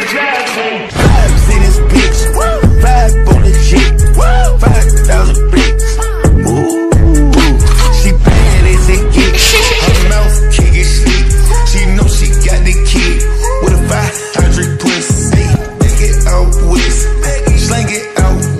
Vibes in this bitch, vibe on the jet, 5,000